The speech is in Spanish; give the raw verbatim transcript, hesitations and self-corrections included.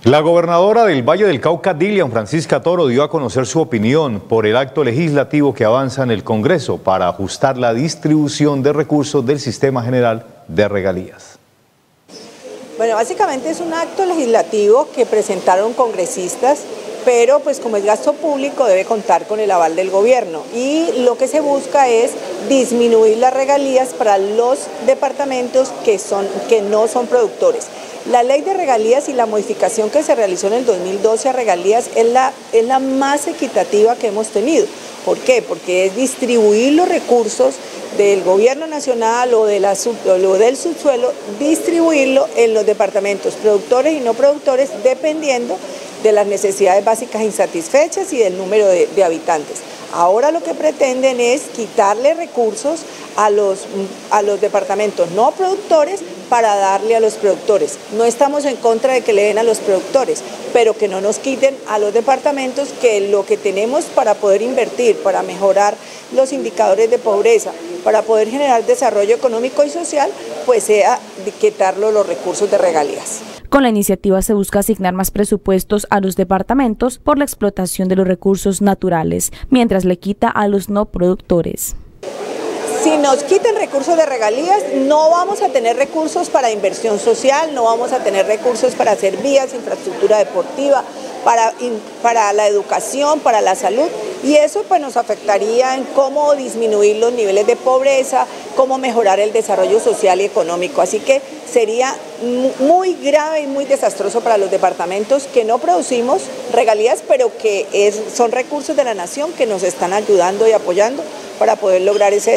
La gobernadora del Valle del Cauca, Dilian Francisca Toro, dio a conocer su opinión por el acto legislativo que avanza en el Congreso para ajustar la distribución de recursos del Sistema General de Regalías. Bueno, básicamente es un acto legislativo que presentaron congresistas, pero pues como es gasto público debe contar con el aval del gobierno y lo que se busca es disminuir las regalías para los departamentos que, son, que no son productores. La ley de regalías y la modificación que se realizó en el dos mil doce a regalías es la, es la más equitativa que hemos tenido. ¿Por qué? Porque es distribuir los recursos del gobierno nacional o, de la sub, o del subsuelo, distribuirlo en los departamentos productores y no productores dependiendo de las necesidades básicas insatisfechas y del número de, de habitantes. Ahora lo que pretenden es quitarle recursos a los, a los departamentos no productores para darle a los productores. No estamos en contra de que le den a los productores, pero que no nos quiten a los departamentos que lo que tenemos para poder invertir, para mejorar los indicadores de pobreza, para poder generar desarrollo económico y social, pues sea quitarlo los recursos de regalías. Con la iniciativa se busca asignar más presupuestos a los departamentos por la explotación de los recursos naturales, mientras le quita a los no productores. Si nos quiten recursos de regalías, no vamos a tener recursos para inversión social, no vamos a tener recursos para hacer vías, infraestructura deportiva, para, para la educación, para la salud, y eso pues nos afectaría en cómo disminuir los niveles de pobreza, cómo mejorar el desarrollo social y económico. Así que sería muy grave y muy desastroso para los departamentos que no producimos regalías, pero que es, son recursos de la nación que nos están ayudando y apoyando para poder lograr ese